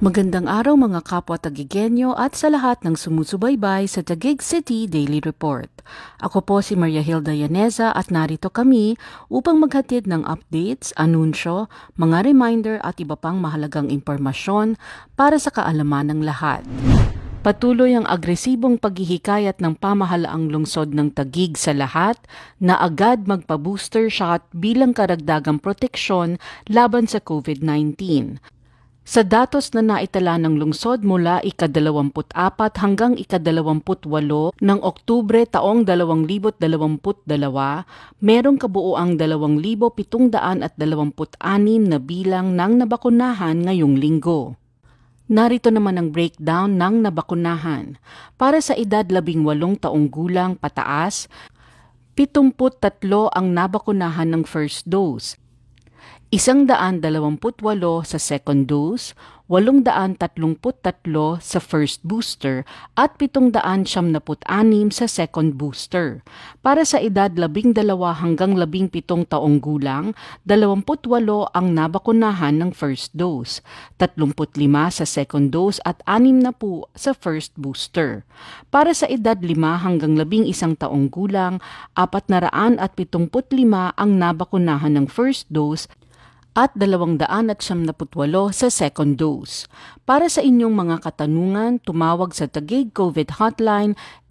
Magandang araw mga kapwa Tagigenyo at sa lahat ng sumusubaybay sa Taguig City Daily Report. Ako po si Maria Hilda Yaneza at narito kami upang maghatid ng updates, anunsyo, mga reminder at iba pang mahalagang impormasyon para sa kaalaman ng lahat. Patuloy ang agresibong paghihikayat ng pamahalaang lungsod ng Taguig sa lahat na agad magpa-booster shot bilang karagdagang proteksyon laban sa COVID-19. Sa datos na naitala ng lungsod mula ika-24 hanggang ika-28 ng Oktubre taong 2022, merong kabuuang 2,726 na bilang ng nabakunahan ngayong linggo. Narito naman ang breakdown ng nabakunahan. Para sa edad 18 taong gulang pataas, 73 ang nabakunahan ng first dose. 128 sa second dose, 833 sa first booster at 776 sa second booster. Para sa edad 12 hanggang 17 taong gulang, 28 ang nabakunahan ng first dose, 35 sa second dose at 60 sa first booster. Para sa edad 5 hanggang 11 taong gulang, 475 ang nabakunahan ng first dose at 278 sa second dose. Para sa inyong mga katanungan, tumawag sa Taguig COVID Hotline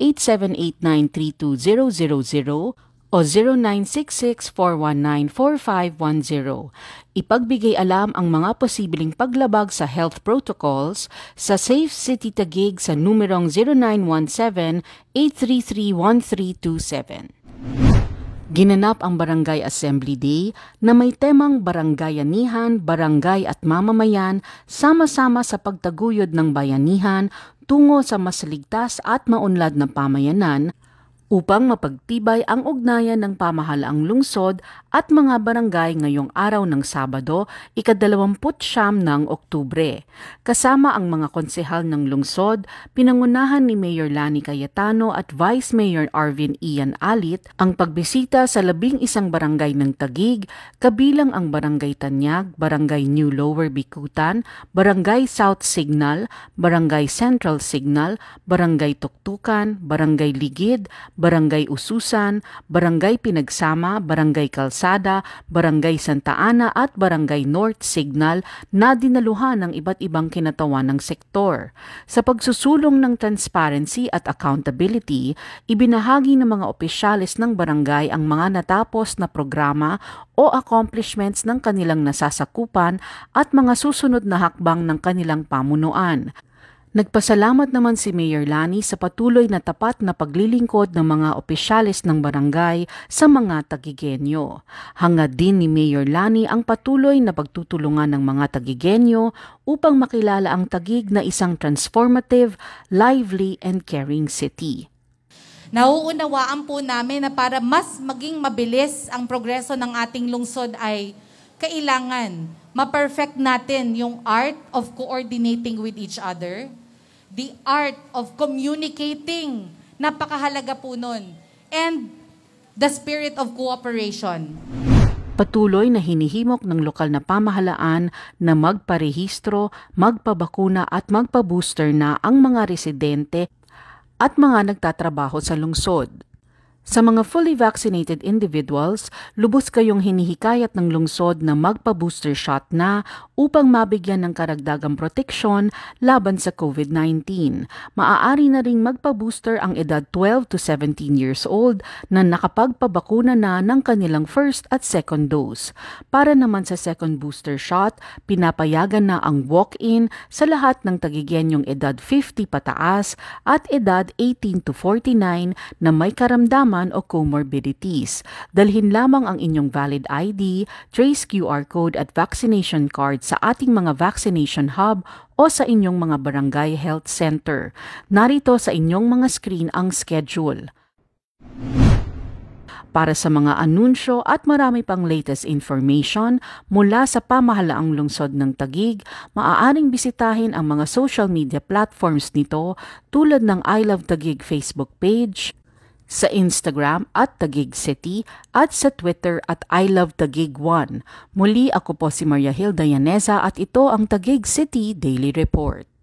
8789-32000 o 0966-419-4510. Ipagbigay alam ang mga posibleng paglabag sa health protocols sa Safe City Taguig sa numerong 0917-833-1327. Ginanap ang Barangay Assembly Day na may temang barangayanihan, barangay at mamamayan sama-sama sa pagtaguyod ng bayanihan tungo sa mas ligtas at maunlad na pamayanan upang mapagtibay ang ugnayan ng pamahalaang lungsod at mga barangay ngayong araw ng Sabado, ika-29 ng Oktubre. Kasama ang mga konsehal ng lungsod, pinangunahan ni Mayor Lani Cayetano at Vice Mayor Arvin Ian Alit ang pagbisita sa 11 barangay ng Taguig, kabilang ang Barangay Tanyag, Barangay New Lower Bikutan, Barangay South Signal, Barangay Central Signal, Barangay Tuktukan, Barangay Ligid, Barangay Ususan, Barangay Pinagsama, Barangay Kalsada, Barangay Santa Ana at Barangay North Signal na dinaluhan ng iba't ibang kinatawan ng sektor. Sa pagsusulong ng transparency at accountability, ibinahagi ng mga opisyales ng barangay ang mga natapos na programa o accomplishments ng kanilang nasasakupan at mga susunod na hakbang ng kanilang pamunuan. Nagpasalamat naman si Mayor Lani sa patuloy na tapat na paglilingkod ng mga opisyales ng barangay sa mga Tagigenyo. Hangad din ni Mayor Lani ang patuloy na pagtutulungan ng mga Tagigenyo upang makilala ang Taguig na isang transformative, lively and caring city. Nauunawaan po namin na para mas maging mabilis ang progreso ng ating lungsod ay kailangan ma-perfect natin yung art of coordinating with each other, the art of communicating, napakahalaga po nun, and the spirit of cooperation. Patuloy na hinihimok ng lokal na pamahalaan na magparehistro, magpabakuna at magpabooster na ang mga residente at mga nagtatrabaho sa lungsod. Sa mga fully vaccinated individuals, lubos kayong hinihikayat ng lungsod na magpa-booster shot na upang mabigyan ng karagdagang proteksyon laban sa COVID-19. Maaari na ring magpa-booster ang edad 12 to 17 years old na nakapagpabakuna na ng kanilang first at second dose. Para naman sa second booster shot, pinapayagan na ang walk-in sa lahat ng Tagigenyong edad 50 pataas at edad 18 to 49 na may karamdaman o comorbidities. Dalhin lamang ang inyong valid ID, trace QR code at vaccination card sa ating mga vaccination hub o sa inyong mga barangay health center. Narito sa inyong mga screen ang schedule. Para sa mga anunsyo at marami pang latest information mula sa pamahalaang lungsod ng Taguig, maaaring bisitahin ang mga social media platforms nito tulad ng I Love Taguig Facebook page, sa Instagram at Taguig City at sa Twitter at I Love Taguig1. Muli ako po si Maria Hilda Yaneza at ito ang Taguig City Daily Report.